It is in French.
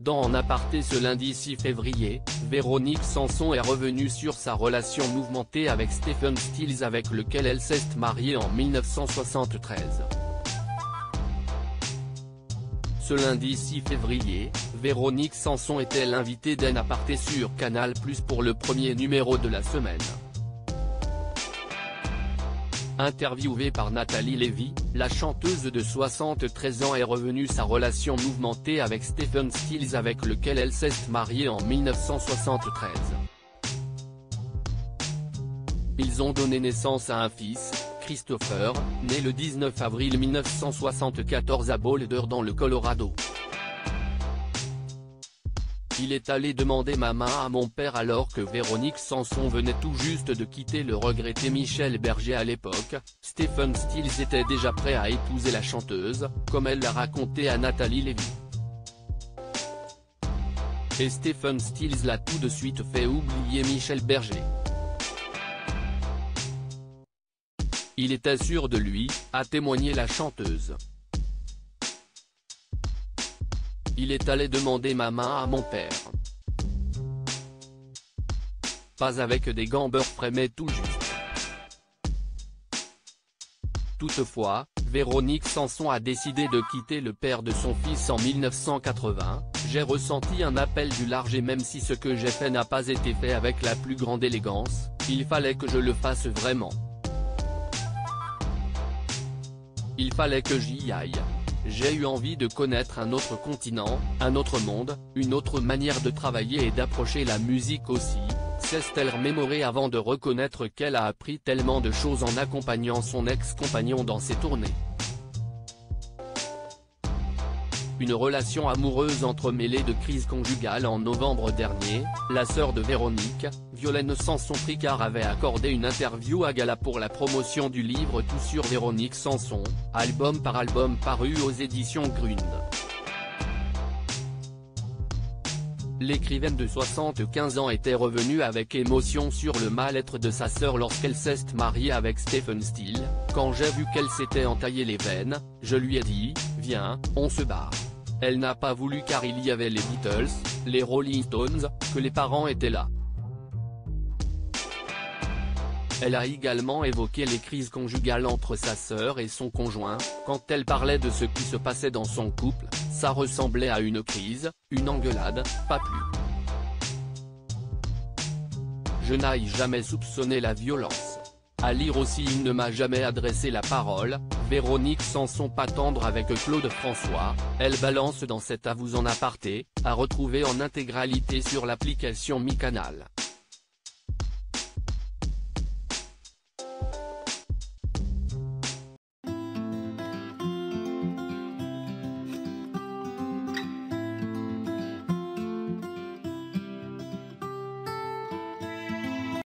Dans En aparté ce lundi 6 février, Véronique Sanson est revenue sur sa relation mouvementée avec Stephen Stills avec lequel elle s'est mariée en 1973. Ce lundi 6 février, Véronique Sanson était l'invitée d'En aparté sur Canal+ pour le premier numéro de la semaine. Interviewée par Nathalie Lévy, la chanteuse de 73 ans est revenue sa relation mouvementée avec Stephen Stills avec lequel elle s'est mariée en 1973. Ils ont donné naissance à un fils, Christopher, né le 19 avril 1974 à Boulder dans le Colorado. Il est allé demander ma main à mon père alors que Véronique Sanson venait tout juste de quitter le regretté Michel Berger à l'époque. Stephen Stills était déjà prêt à épouser la chanteuse, comme elle l'a raconté à Nathalie Lévy. Et Stephen Stills l'a tout de suite fait oublier Michel Berger. Il était sûr de lui, a témoigné la chanteuse. Il est allé demander ma main à mon père. Pas avec des gambeurs frais mais tout juste. Toutefois, Véronique Sanson a décidé de quitter le père de son fils en 1980, j'ai ressenti un appel du large et même si ce que j'ai fait n'a pas été fait avec la plus grande élégance, il fallait que je le fasse vraiment. Il fallait que j'y aille. J'ai eu envie de connaître un autre continent, un autre monde, une autre manière de travailler et d'approcher la musique aussi, s'est-elle remémorée avant de reconnaître qu'elle a appris tellement de choses en accompagnant son ex-compagnon dans ses tournées. Une relation amoureuse entremêlée de crise conjugale. En novembre dernier, la sœur de Véronique, Violaine Sanson-Tricard avait accordé une interview à Gala pour la promotion du livre Tout sur Véronique Sanson, album par album paru aux éditions Grund. L'écrivaine de 75 ans était revenue avec émotion sur le mal-être de sa sœur lorsqu'elle s'est mariée avec Stephen Stills. Quand j'ai vu qu'elle s'était entaillé les veines, je lui ai dit, viens, on se barre. Elle n'a pas voulu car il y avait les Beatles, les Rolling Stones, que les parents étaient là. Elle a également évoqué les crises conjugales entre sa sœur et son conjoint. Quand elle parlait de ce qui se passait dans son couple, ça ressemblait à une crise, une engueulade, pas plus. Je n'ai jamais soupçonné la violence. À lire aussi il ne m'a jamais adressé la parole. Véronique Sanson pas tendre avec Claude François, elle balance dans cet avou en aparté, à retrouver en intégralité sur l'application Mi Canal.